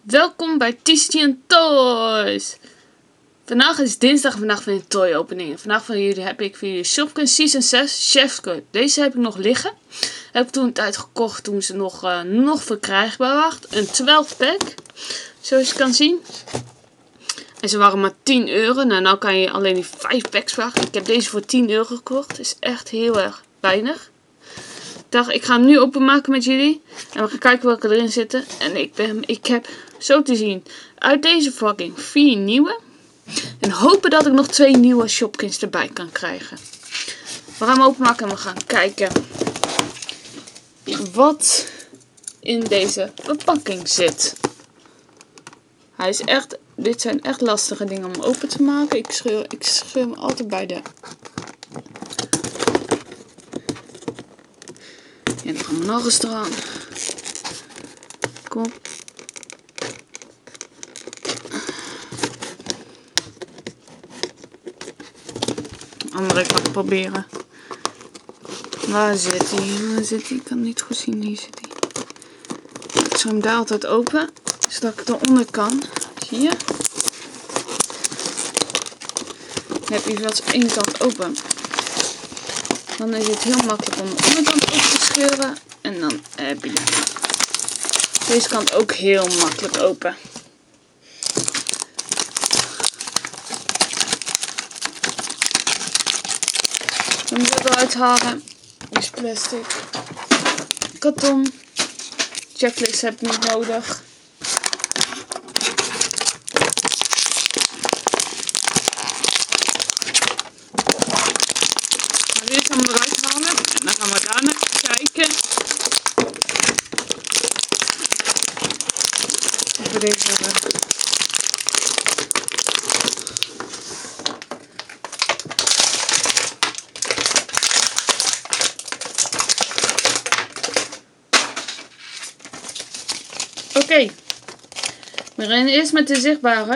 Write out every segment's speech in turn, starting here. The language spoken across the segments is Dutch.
Welkom bij TCT Toys. Vandaag is dinsdag, vandaag van de toy opening. Vandaag heb ik voor jullie Shopkins Season 6 Chef's Cut. Deze heb ik nog liggen. Heb ik toen een tijd gekocht toen ze nog verkrijgbaar waren. Een 12 pack. Zoals je kan zien. En ze waren maar 10 euro. Nou kan je alleen die 5 packs vragen. Ik heb deze voor 10 euro gekocht. Dat is echt heel erg weinig. Ik dacht, ik ga hem nu openmaken met jullie. En we gaan kijken welke erin zitten. En ik heb zo te zien uit deze fucking 4 nieuwe. En hopen dat ik nog 2 nieuwe Shopkins erbij kan krijgen. We gaan hem openmaken en we gaan kijken wat in deze verpakking zit. Dit zijn echt lastige dingen om open te maken. Ik scheur hem altijd bij de... En dan gaan we nog eens eraan. Kom op. Andere kant proberen. Waar zit hij? Waar zit hij? Ik kan het niet goed zien. Hier zit hij. Ik zet hem daar altijd open. Zodat ik eronder kan. Zie je? Dan heb je wel eens één kant open. Dan is het heel makkelijk om de onderkant open te scheuren. En dan heb je deze kant ook heel makkelijk open. Dan moet ik eruit halen. Dit is plastic. Karton. Checklist heb ik niet nodig. Dit gaan we eruit halen. En dan gaan we daarna kijken. Of we deze hebben. Oké. We beginnen eerst met de zichtbare.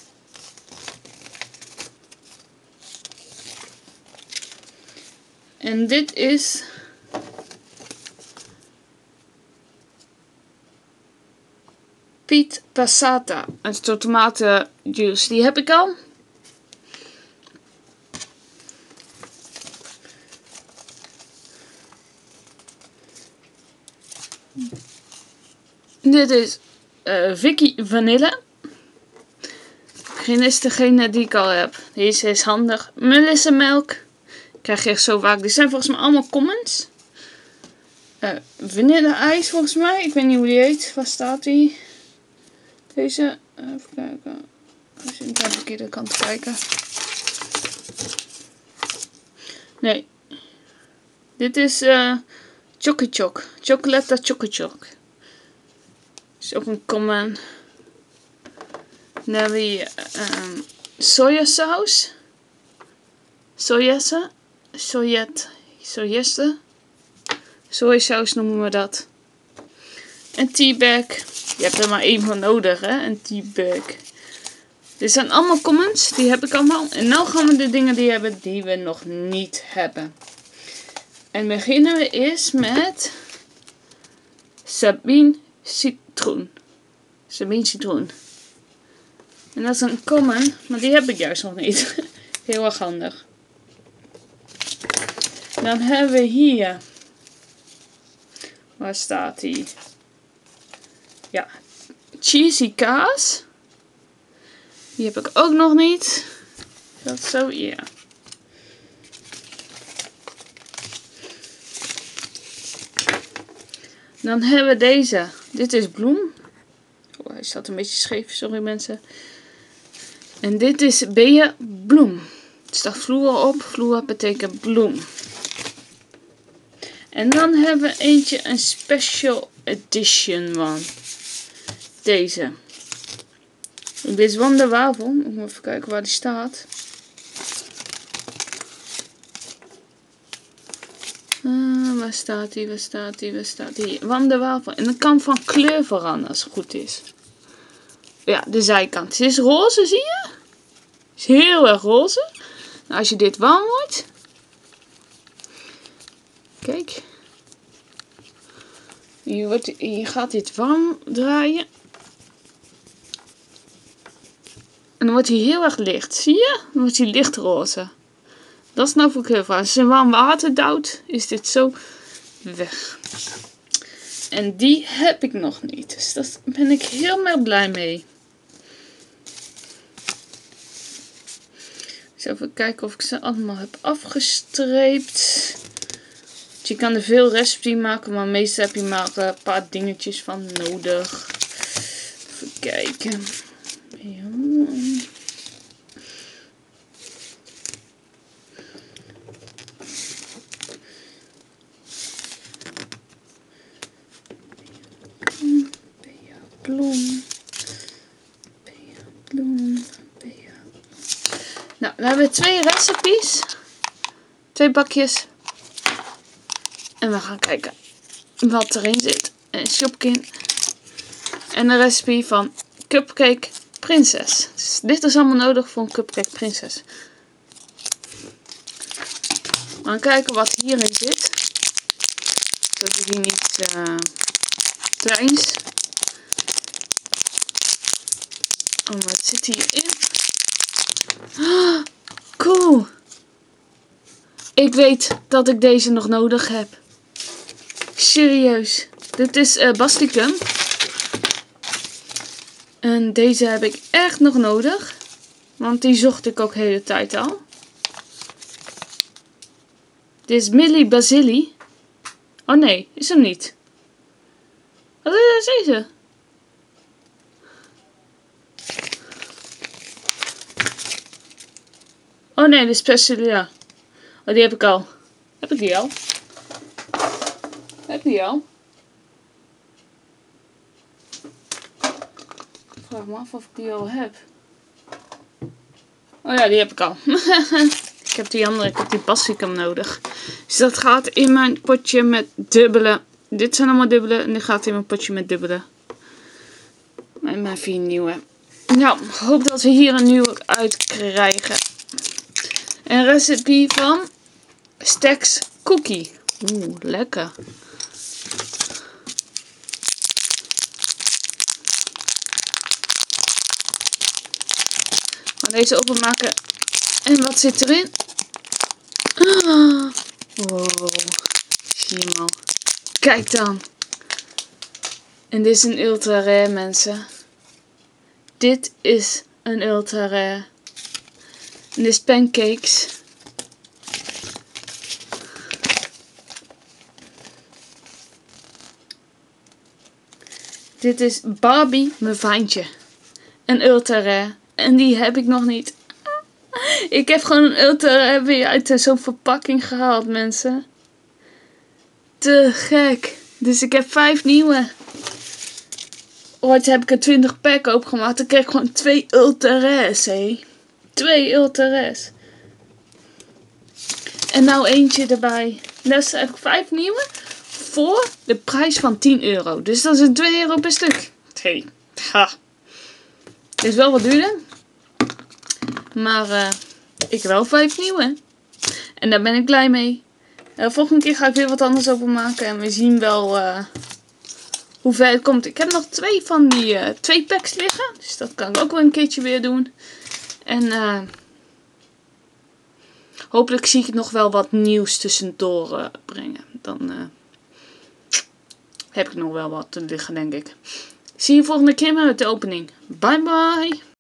En dit is Piet Passata. Een soort tomatenjuice. Die heb ik al. Dit is Vicky Vanille. Dit is degene die ik al heb. Deze is handig. Melissa Melk. Krijg je echt zo vaak. Dit zijn volgens mij allemaal comments. Vanille ijs volgens mij. Ik weet niet hoe die heet. Waar staat die? Deze. Even kijken. Als je aan de verkeerde kant kijken. Nee. Dit is Choco Choc. Chocolata Choco Choc. Is ook een comment. Dan hebben we sojasaus. Sojasaus noemen we dat. Een teabag. Je hebt er maar één van nodig, hè? Een teabag. Dit zijn allemaal comments. Die heb ik allemaal. En nu gaan we de dingen die hebben die we nog niet hebben. En beginnen we eerst met Sabine Citroen. Sabine Citroen. En dat is een comment, maar die heb ik juist nog niet. Heel erg handig. Dan hebben we hier. Waar staat die? Ja. Cheesy kaas. Die heb ik ook nog niet. Dat zo, ja. Dan hebben we deze. Dit is bloem. Oh, hij staat een beetje scheef, sorry mensen. En dit is Bea bloem. Er staat vloer op. Vloer betekent bloem. En dan hebben we eentje, een special edition van. Deze. Dit is Wanda Wafel. Ik moet even kijken waar die staat. Waar staat die? Waar staat die? Waar staat die? Wanda Wafel. En dat kan van kleur veranderen als het goed is. Ja, de zijkant. Het is roze, zie je? Het is heel erg roze. Nou, als je dit warm wordt. Kijk. Je gaat dit warm draaien. dan wordt hij heel erg licht. Zie je? Dan wordt hij lichtroze. Dat is nou voor ik heel vaak. Als je warm water duwt, is dit zo weg. En die heb ik nog niet. Dus daar ben ik heel erg blij mee. Dus even kijken of ik ze allemaal heb afgestreept. Je kan er veel recipe maken, maar meestal heb je maar een paar dingetjes van nodig. Even kijken. Ja. Bloem. Nou, we hebben 2 recipes. 2 bakjes. En we gaan kijken wat erin zit. Een Shopkin. En een recipe van Cupcake Prinses. Dus dit is allemaal nodig voor een Cupcake Prinses. We gaan kijken wat hierin zit. Zodat hij niet klein is. Oh, wat zit hierin? Oh, cool. Ik weet dat ik deze nog nodig heb. Serieus. Dit is Basticum. En deze heb ik echt nog nodig. Want die zocht ik ook de hele tijd al. Dit is Milli Basili. Oh nee, is hem niet. Wat is deze? Oh nee, de Specialia. Oh, die heb ik al. Heb ik die al? Heb ik die al? Ik vraag me af of ik die al heb. Oh ja, die heb ik al. Ik heb die andere, ik heb die Basticum nodig. Dus dat gaat in mijn potje met dubbele. Dit zijn allemaal dubbele en dit gaat in mijn potje met dubbele. En mijn 4 nieuwe. Nou, ik hoop dat we hier een nieuwe uit krijgen. Een recipe van Stacks Cookie. Oeh, lekker. We gaan deze openmaken. En wat zit erin? Wow. Zie je hem al. Kijk dan. En dit is een ultra rare, mensen. Dit is een ultra rare. En dit is pancakes. Dit is Barbie, mijn vaantje. Een ultra rare. En die heb ik nog niet. Ik heb gewoon een ultra rare weer uit zo'n verpakking gehaald, mensen. Te gek. Dus ik heb 5 nieuwe. Ooit heb ik een 20 pack opgemaakt. Dan kreeg ik gewoon 2 ultra rares, hé. 2 ultra rares. En nou eentje erbij. Dus heb ik 5 nieuwe. Voor de prijs van €10. Dus dat is €2 per stuk. Hey. Ha. Het is wel wat duurder. Maar ik heb wel 5 nieuwe. En daar ben ik blij mee. Volgende keer ga ik weer wat anders openmaken. En we zien wel hoe ver het komt. Ik heb nog 2 van die 2 packs liggen. Dus dat kan ik ook wel een keertje weer doen. En hopelijk zie ik nog wel wat nieuws tussendoor brengen. Dan heb ik nog wel wat te liggen, denk ik. Zie je volgende keer met de opening. Bye bye.